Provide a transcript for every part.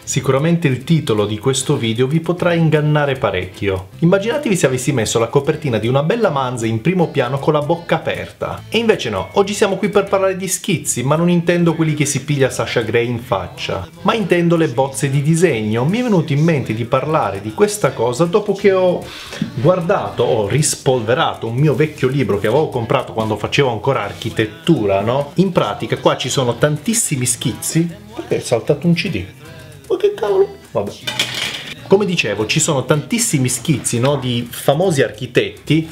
Sicuramente il titolo di questo video vi potrà ingannare parecchio. Immaginatevi se avessi messo la copertina di una bella manza in primo piano con la bocca aperta. E invece no, oggi siamo qui per parlare di schizzi, ma non intendo quelli che si piglia Sasha Grey in faccia, ma intendo le bozze di disegno. Mi è venuto in mente di parlare di questa cosa dopo che ho rispolverato un mio vecchio libro che avevo comprato quando facevo ancora architettura, no? In pratica qua ci sono tantissimi schizzi. Perché è saltato un CD? Ma che cavolo? Vabbè. Come dicevo, ci sono tantissimi schizzi, no, di famosi architetti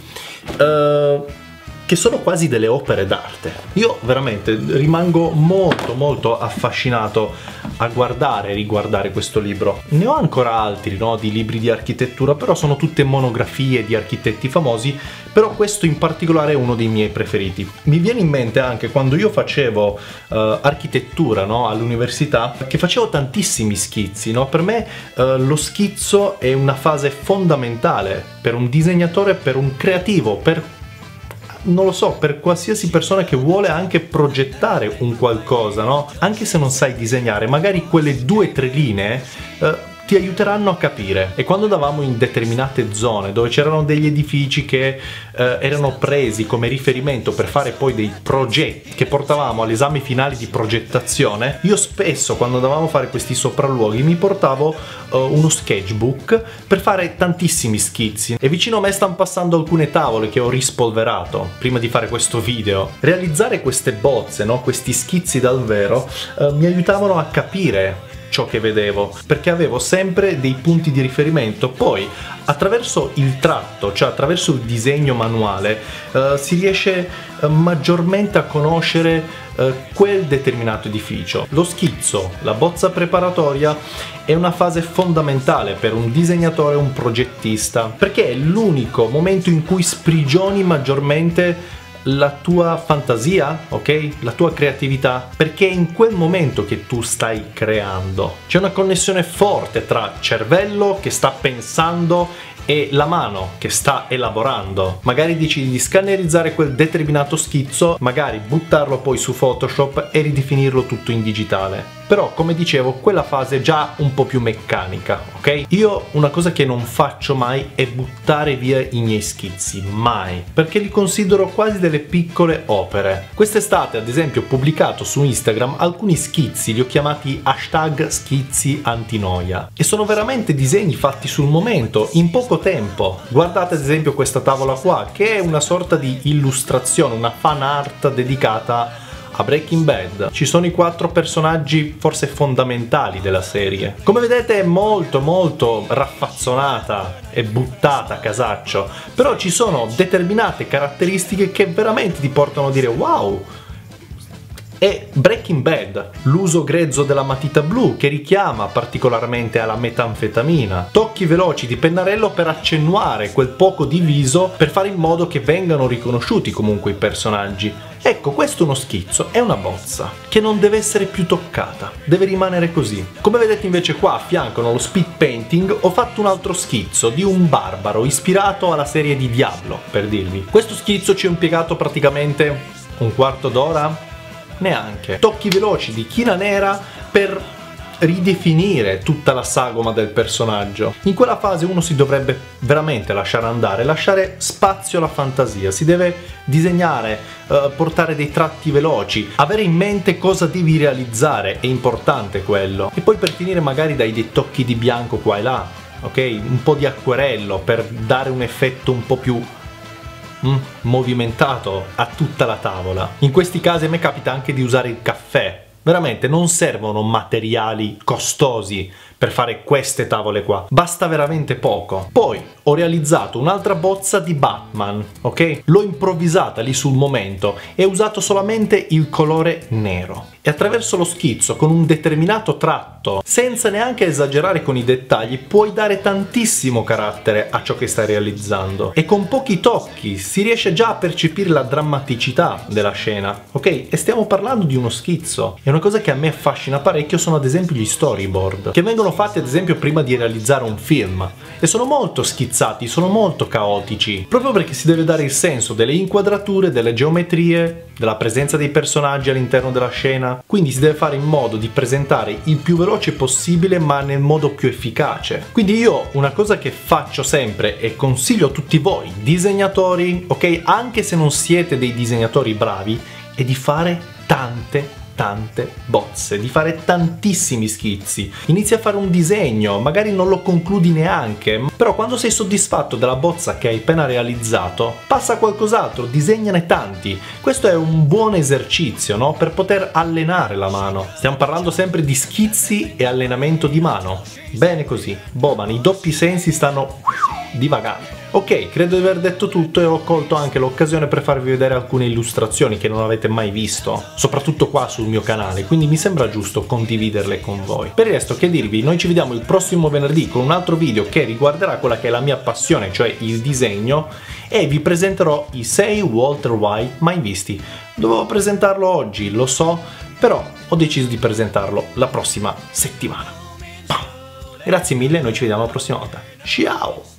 che sono quasi delle opere d'arte. Io veramente rimango molto affascinato a guardare e riguardare questo libro. Ne ho ancora altri, no, di libri di architettura, però sono tutte monografie di architetti famosi, però questo in particolare è uno dei miei preferiti. Mi viene in mente anche quando io facevo architettura, no, all'università, che facevo tantissimi schizzi, no? Per me lo schizzo è una fase fondamentale per un disegnatore, per un creativo, non lo so, per qualsiasi persona che vuole anche progettare un qualcosa, no? Anche se non sai disegnare, magari quelle 2 o 3 linee ti aiuteranno a capire. E quando andavamo in determinate zone dove c'erano degli edifici che erano presi come riferimento per fare poi dei progetti che portavamo all'esame finale di progettazione, io spesso quando andavamo a fare questi sopralluoghi mi portavo uno sketchbook per fare tantissimi schizzi, e vicino a me stanno passando alcune tavole che ho rispolverato prima di fare questo video. Realizzare queste bozze, no, questi schizzi dal vero, mi aiutavano a capire ciò che vedevo, perché avevo sempre dei punti di riferimento. Poi attraverso il tratto, cioè attraverso il disegno manuale, si riesce maggiormente a conoscere quel determinato edificio. Lo schizzo, la bozza preparatoria, è una fase fondamentale per un disegnatore o un progettista, perché è l'unico momento in cui sprigioni maggiormente la tua fantasia, ok? La tua creatività, perché è in quel momento che tu stai creando. C'è una connessione forte tra cervello che sta pensando e la mano che sta elaborando. Magari decidi di scannerizzare quel determinato schizzo, magari buttarlo poi su Photoshop e ridefinirlo tutto in digitale. Però, come dicevo, quella fase è già un po' più meccanica, ok? Io una cosa che non faccio mai è buttare via i miei schizzi, mai, perché li considero quasi delle piccole opere. Quest'estate, ad esempio, ho pubblicato su Instagram alcuni schizzi, li ho chiamati #schizzi_antinoia, e sono veramente disegni fatti sul momento, in poco tempo. Guardate ad esempio questa tavola qua, che è una sorta di illustrazione, una fan art dedicata a Breaking Bad. Ci sono i 4 personaggi forse fondamentali della serie. Come vedete è molto raffazzonata e buttata a casaccio, però ci sono determinate caratteristiche che veramente ti portano a dire wow. E Breaking Bad, l'uso grezzo della matita blu che richiama particolarmente alla metanfetamina, tocchi veloci di pennarello per accentuare quel poco di viso, per fare in modo che vengano riconosciuti comunque i personaggi. Ecco, questo è uno schizzo, è una bozza che non deve essere più toccata, deve rimanere così. Come vedete invece qua a fianco nello speed painting ho fatto un altro schizzo di un barbaro ispirato alla serie di Diablo, per dirvi. Questo schizzo ci ho impiegato praticamente un quarto d'ora, neanche. Tocchi veloci di china nera per ridefinire tutta la sagoma del personaggio. In quella fase uno si dovrebbe veramente lasciare andare, lasciare spazio alla fantasia, si deve disegnare, portare dei tratti veloci, avere in mente cosa devi realizzare, è importante quello. E poi per finire magari dai dei tocchi di bianco qua e là, ok? Un po' di acquerello per dare un effetto un po' più movimentato a tutta la tavola. In questi casi a me capita anche di usare il caffè. Veramente non servono materiali costosi per fare queste tavole qua, basta veramente poco. Poi ho realizzato un'altra bozza di Batman, ok? L'ho improvvisata lì sul momento e ho usato solamente il colore nero. E attraverso lo schizzo, con un determinato tratto, senza neanche esagerare con i dettagli, puoi dare tantissimo carattere a ciò che stai realizzando. E con pochi tocchi si riesce già a percepire la drammaticità della scena, ok? E stiamo parlando di uno schizzo. E una cosa che a me affascina parecchio sono ad esempio gli storyboard, che vengono fatti ad esempio prima di realizzare un film e sono molto schizzati, sono molto caotici, proprio perché si deve dare il senso delle inquadrature, delle geometrie, della presenza dei personaggi all'interno della scena, quindi si deve fare in modo di presentare il più veloce possibile ma nel modo più efficace. Quindi io una cosa che faccio sempre e consiglio a tutti voi disegnatori, ok, anche se non siete dei disegnatori bravi, è di fare tante bozze, di fare tantissimi schizzi. Inizi a fare un disegno, magari non lo concludi neanche, però quando sei soddisfatto della bozza che hai appena realizzato, passa a qualcos'altro, disegnane tanti. Questo è un buon esercizio, no? Per poter allenare la mano. Stiamo parlando sempre di schizzi e allenamento di mano. Bene così. Boban, i doppi sensi stanno divagando. Ok, credo di aver detto tutto e ho colto anche l'occasione per farvi vedere alcune illustrazioni che non avete mai visto, soprattutto qua sul mio canale, quindi mi sembra giusto condividerle con voi. Per il resto, che dirvi, noi ci vediamo il prossimo venerdì con un altro video che riguarderà quella che è la mia passione, cioè il disegno, e vi presenterò i 6 Walter White mai visti. Dovevo presentarlo oggi, lo so, però ho deciso di presentarlo la prossima settimana. Grazie mille, noi ci vediamo la prossima volta. Ciao!